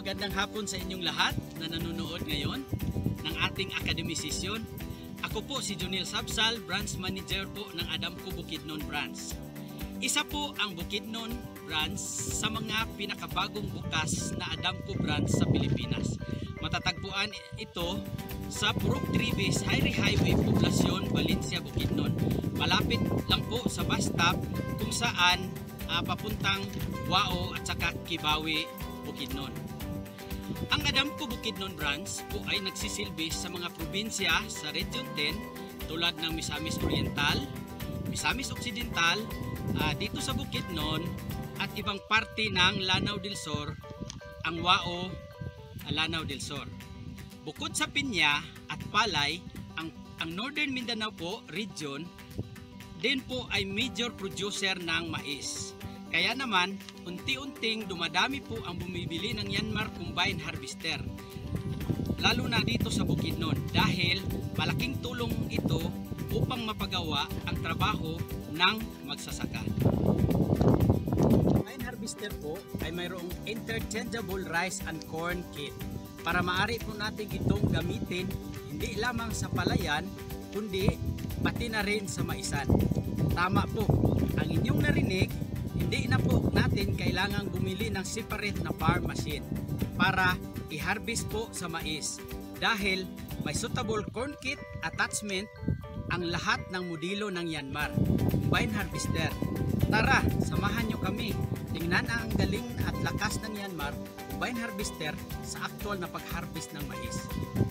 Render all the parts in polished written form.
Magandang hapon sa inyong lahat na nanonood ngayon ng ating Academy Session. Ako po si Jonil Sabsal, Branch Manager po ng Adamco Bukidnon Branch. Isa po ang Bukidnon Branch sa mga pinakabagong bukas na Adamco Branch sa Pilipinas. Matatagpuan ito sa Purok Trives Highway, Poblasyon, Valencia, Bukidnon. Malapit lang po sa bus stop kung saan papuntang Wao at saka Kibawe, Bukidnon. Ang Adamco Bukidnon Branch po ay nagsisilbi sa mga probinsya sa Region 10 tulad ng Misamis Oriental, Misamis Occidental, dito sa Bukidnon at ibang parte ng Lanao del Sur, ang Wao, Lanao del Sur. Bukod sa Pinya at Palay, ang Northern Mindanao po region din po ay major producer ng mais. Kaya naman, unti-unting dumadami po ang bumibili ng Yanmar Combine Harvester. Lalo na dito sa Bukidnon dahil malaking tulong ito upang mapagawa ang trabaho ng magsasaka. Combine Harvester po ay mayroong interchangeable rice and corn kit para maaari po natin itong gamitin hindi lamang sa palayan kundi pati na rin sa maisan. Tama po, ang inyong narinig, hindi na po natin kailangang bumili ng separate na farm machine para i-harvest po sa mais dahil may suitable corn kit attachment ang lahat ng modelo ng Yanmar Combine Harvester. Tara, samahan nyo kami. Tingnan ang galing at lakas ng Yanmar Combine Harvester sa actual na pag-harvest ng mais.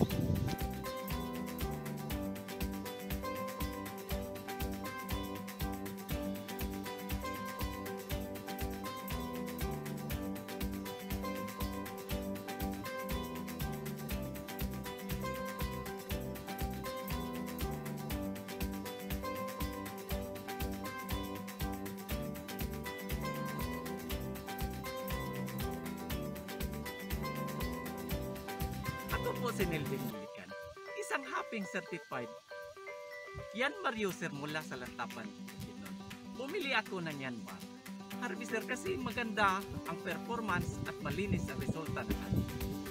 Ako po si Nelvin Milican, isang Hopping Certified Yanmar user mula sa Lantapan, Bukidnon. Bumili ako ng Yanmar Harvester kasi maganda ang performance at malinis ang resulta ng atin.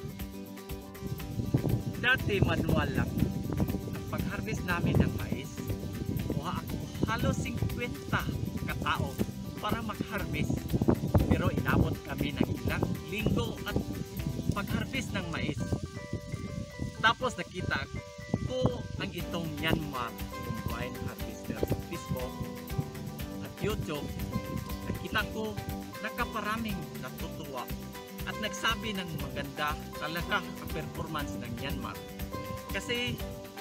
Dati manual lang ang pag-harvest namin ng mais. Kuha ako halos 50 katao para mag-harvest, pero inabot kami ng ilang linggo at pag-harvest ng mais. Tapos nakita ko ang itong Yanmar Combine Harvester sa Facebook at YouTube. Nakita ko nakaparaming natutuwa at nagsabi ng maganda talaga ang performance ng Yanmar. Kasi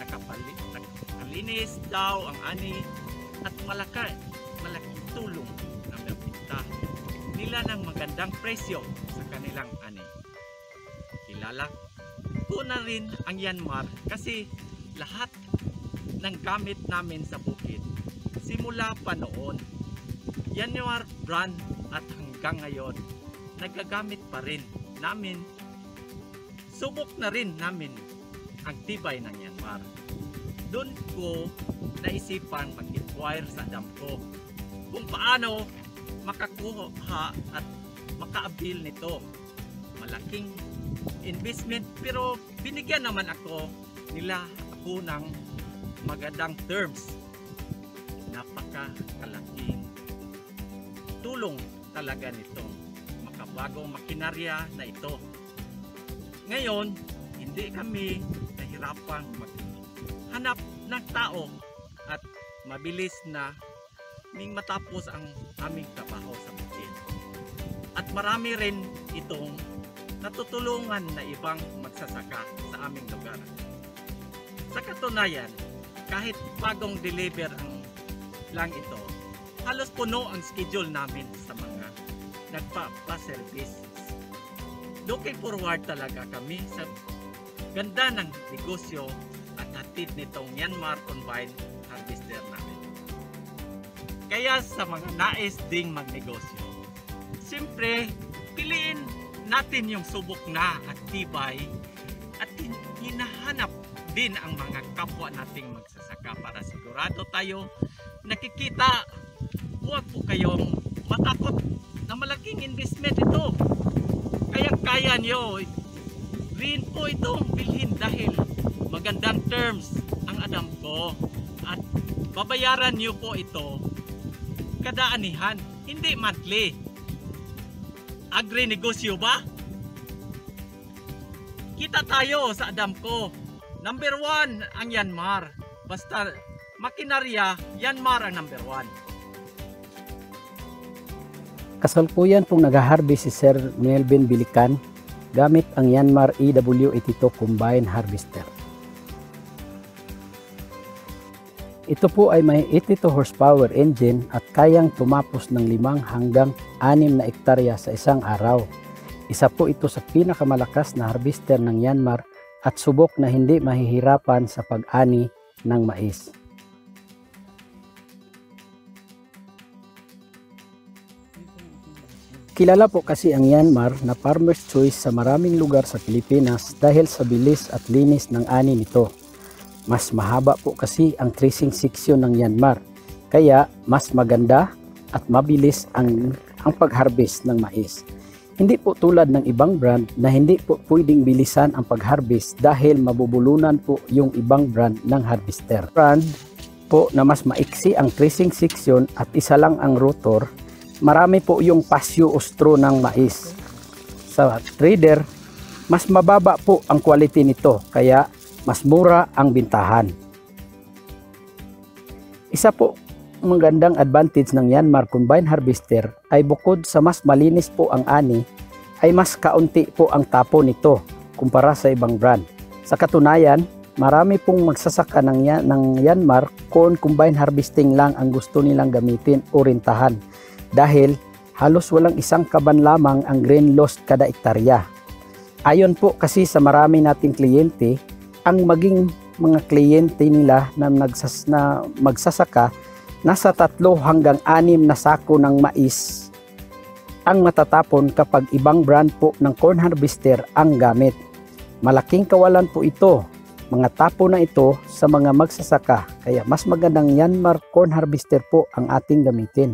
nakalinis daw ang ani at malaking tulong na nabinta nila ng magandang presyo sa kanilang ani. Kilala ko na rin ang Yanmar kasi lahat ng gamit namin sa bukid simula pa noon Yanmar brand at hanggang ngayon nagagamit pa rin namin. Subok na rin namin ang tibay ng Yanmar. Doon ko naisipan mag-inquire sa Adamco kung paano makakuha at makaabil nito. Malaking investment pero binigyan naman nila ako ng magandang terms. Napakalaking tulong talaga nitong makabagong makinarya na ito. Ngayon, hindi kami nahirapang maghanap ng tao at mabilis na matapos ang aming trabaho sa bukid. At marami rin itong natutulungan na ibang magsasaka sa aming lugar. Sa katunayan, kahit bagong deliver lang ito, halos puno ang schedule namin sa mga nagpa-service. Looking forward talaga kami sa ganda ng negosyo at hatid nitong Yanmar Combine Harvester namin. Kaya sa mga nais ding magnegosyo, siyempre, piliin natin yung subok na at tibay at hinahanap din ang mga kapwa nating magsasaka para sigurado tayo nakikita. Huwag po kayong matakot na malaking investment ito. Kaya kaya nyo, rin po itong bilhin dahil magandang terms ang Adamco at babayaran nyo po ito kada anihan, hindi monthly. Agree negosyo ba? Kita tayo sa Adamco. Number 1 ang Yanmar. Basta makinarya, Yanmar ang number 1. Kasalukuyan pong nag-harvest si Sir Melvin Bilican gamit ang Yanmar EW82 Combine Harvester. Ito po ay may 82 horsepower engine at kayang tumapos ng 5 hanggang 6 na ektarya sa isang araw. Isa po ito sa pinakamalakas na harvester ng Yanmar at subok na hindi mahihirapan sa pag-ani ng mais. Kilala po kasi ang Yanmar na farmer's choice sa maraming lugar sa Pilipinas dahil sa bilis at linis ng ani nito. Mas mahaba po kasi ang threshing section ng Yanmar, kaya mas maganda at mabilis ang pag-harvest ng mais. Hindi po tulad ng ibang brand na hindi po pwedeng bilisan ang pag-harvest dahil mabubulunan po yung ibang brand ng harvester. Brand po na mas maiksi ang threshing section at isa lang ang rotor, marami po yung pasyo o straw ng mais. Sa trader, mas mababa po ang quality nito kaya mas mura ang bintahan. Isa po magandang advantage ng Yanmar Combine Harvester ay bukod sa mas malinis po ang ani, ay mas kaunti po ang tapo nito kumpara sa ibang brand. Sa katunayan, marami pong magsasaka ng Yanmar corn combine harvesting lang ang gusto nilang gamitin o rintahan dahil halos walang isang kaban lamang ang grain loss kada ektarya. Ayon po kasi sa marami nating kliyente, ang maging mga kliyente nila na magsasaka, nasa 3 hanggang 6 na sako ng mais ang matatapon kapag ibang brand po ng corn harvester ang gamit. Malaking kawalan po ito, mga tapo na ito sa mga magsasaka, kaya mas magandang Yanmar corn harvester po ang ating gamitin.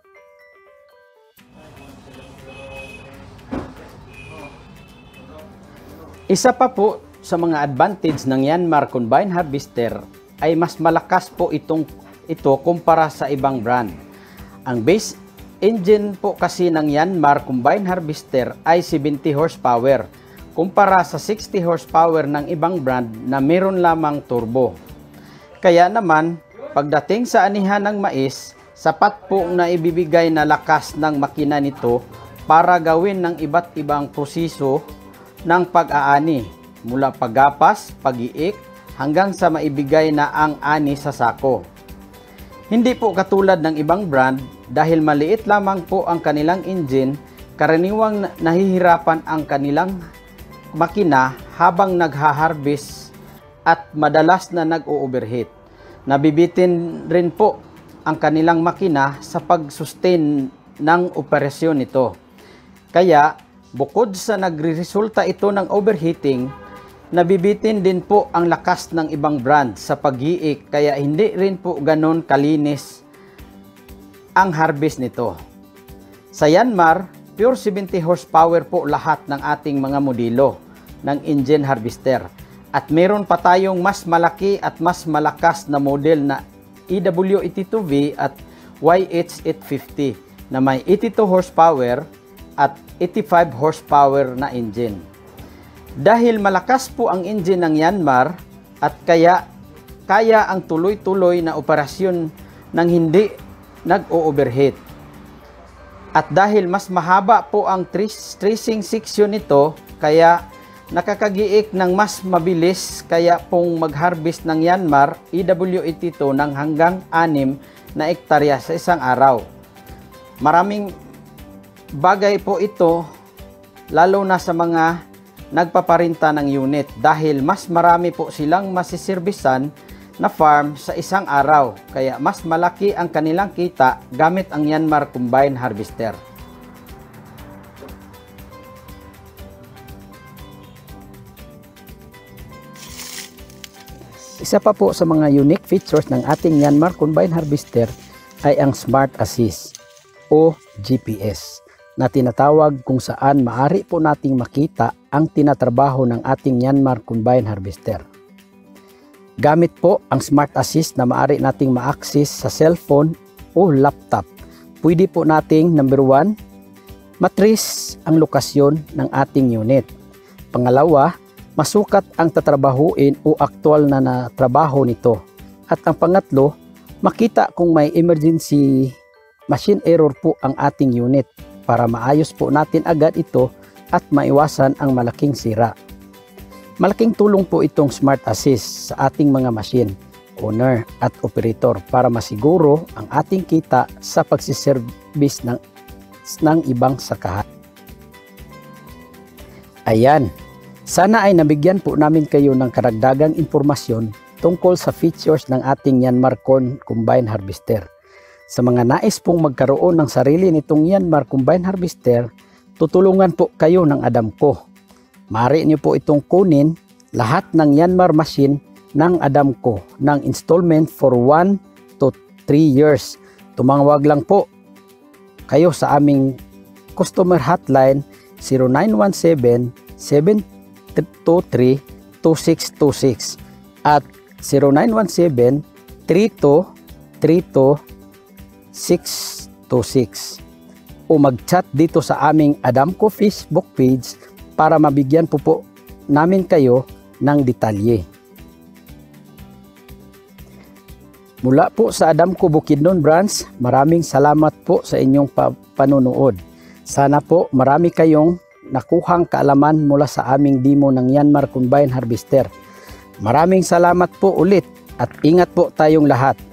Isa pa po sa mga advantage ng Yanmar Combine Harvester ay mas malakas po ito kumpara sa ibang brand. Ang base engine po kasi ng Yanmar Combine Harvester ay 70 horsepower kumpara sa 60 horsepower ng ibang brand na meron lamang turbo. Kaya naman, pagdating sa anihan ng mais, sapat po na ibibigay na lakas ng makina nito para gawin ng iba't ibang proseso ng pag-aani, mula paggapas, pag-iik, hanggang sa maibigay na ang ani sa sako. Hindi po katulad ng ibang brand dahil maliit lamang po ang kanilang engine, karaniwang nahihirapan ang kanilang makina habang nagha-harvest at madalas na nag-o-overheat. Nabibitin rin po ang kanilang makina sa pag-sustain ng operasyon nito. Kaya, bukod sa nagre-resulta ito ng overheating, nabibitin din po ang lakas ng ibang brand sa pag-iik kaya hindi rin po ganon kalinis ang harvest nito. Sa Yanmar, pure 70 horsepower po lahat ng ating mga modelo ng engine harvester. At meron pa tayong mas malaki at mas malakas na model na EW82V at YH850 na may 82 horsepower at 85 horsepower na engine. Dahil malakas po ang engine ng Yanmar at kaya ang tuloy-tuloy na operasyon ng hindi nag-o-overheat. At dahil mas mahaba po ang threshing section nito, kaya nakakagiik ng mas mabilis, kaya pong mag-harvest ng Yanmar EW82 ng hanggang 6 na ektarya sa isang araw. Maraming bagay po ito, lalo na sa mga nagpaparinta ng unit dahil mas marami po silang masiservisan na farm sa isang araw, kaya mas malaki ang kanilang kita gamit ang Yanmar Combine Harvester. Isa pa po sa mga unique features ng ating Yanmar Combine Harvester ay ang Smart Assist o GPS. na tinatawag kung saan maari po nating makita ang tinatrabaho ng ating Yanmar Combine Harvester. Gamit po ang Smart Assist na maari nating ma-access sa cellphone o laptop. Pwede po nating number 1, matrace ang lokasyon ng ating unit. Pangalawa, masukat ang tatrabahuin o aktual na natrabaho nito. At ang pangatlo, makita kung may emergency machine error po ang ating unit para maayos po natin agad ito at maiwasan ang malaking sira. Malaking tulong po itong Smart Assist sa ating mga machine, owner at operator para masiguro ang ating kita sa pagsiservice ng ibang sakahan. Ayan, sana ay nabigyan po namin kayo ng karagdagang impormasyon tungkol sa features ng ating Yanmar Combine Harvester. Sa mga nais pong magkaroon ng sarili nitong Yanmar Combine Harvester, tutulungan po kayo ng Adamco. Maaari niyo po itong kunin lahat ng Yanmar machine ng Adamco ng installment for 1 to 3 years. Tumawag lang po kayo sa aming customer hotline 0917-723-2626 at 0917-3232-626 o mag-chat dito sa aming Adamco Facebook page para mabigyan po namin kayo ng detalye. Mula po sa Adamco Bukidnon Branch, maraming salamat po sa inyong panunood. Sana po marami kayong nakuhang kaalaman mula sa aming demo ng Yanmar Combine Harvester. Maraming salamat po ulit at ingat po tayong lahat.